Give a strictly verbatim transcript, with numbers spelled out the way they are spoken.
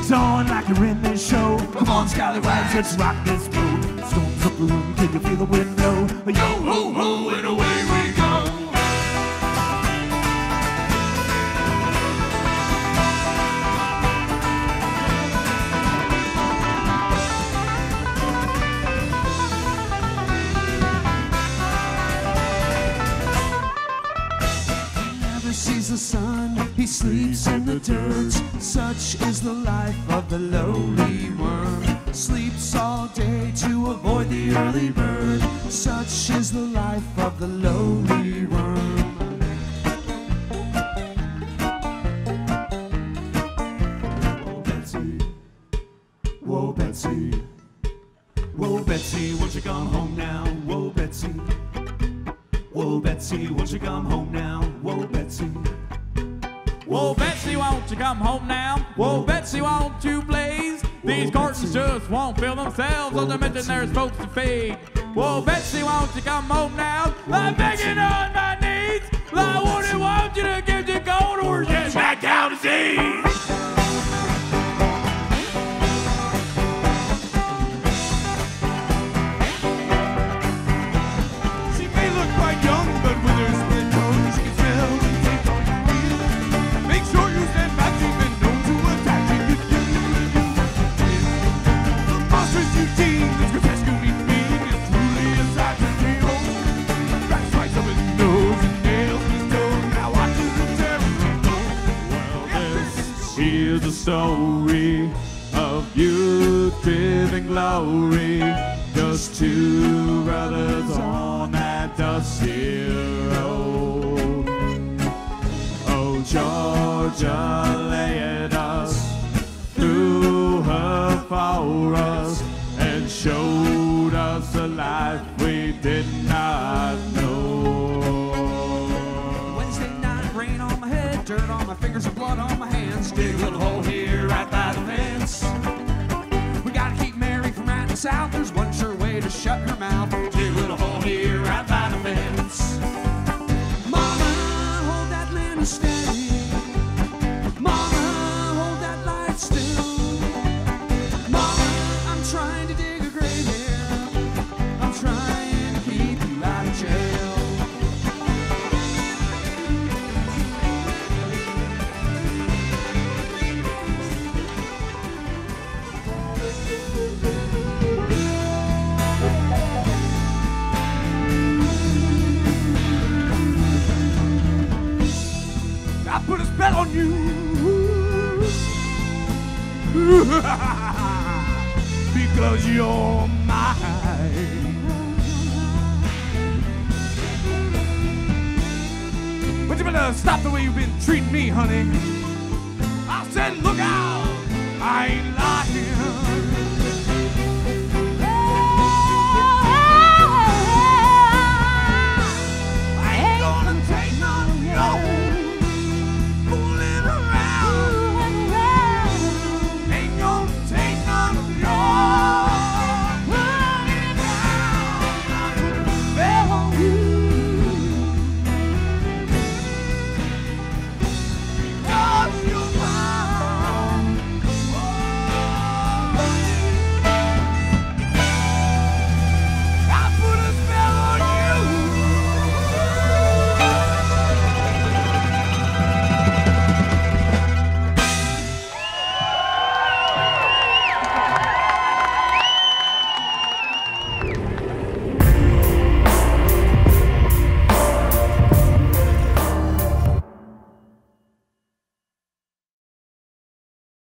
Music's on like you're in this show. Come on, scallywags, let's rock this boat. Storms up the room, can you feel the wind blow? Yo ho ho, and away we go. Sees the sun, he sleeps in the dirt. Such is the life of the lowly worm. Sleeps all day to avoid the early bird. Such is the life of the lowly worm. Whoa, Betsy. Whoa, Betsy. Whoa, Betsy, won't you come home now? Whoa, Betsy. Whoa, Betsy, won't you come home now? Whoa, Betsy. Whoa, Betsy, won't you come home now? Whoa, Betsy, won't you please? These curtains just won't fill themselves, not to mention they're supposed to fade. Whoa, Betsy, won't you come home now? I'm begging on my knees. I wouldn't want you to get you gold or get back down to sea. The story of youth driven glory, just two brothers on that dusty road. Oh, Georgia led us through her for us and showed us a life we did not know. Wednesday night, rain on my head, dirt on my fingers and blood on my hands. Dig a little hole here right by the fence. We gotta keep Mary from right to south. There's one sure way to shut her mouth. Dig a little hole here right by the fence. Mama, hold that lantern steady. Mama, hold that light still. Mama, I'm trying to dig a grave here. I'm trying to keep you out of jail. I put a spell on you because you're mine. But you better stop the way you've been treating me, honey. I said, look out! I ain't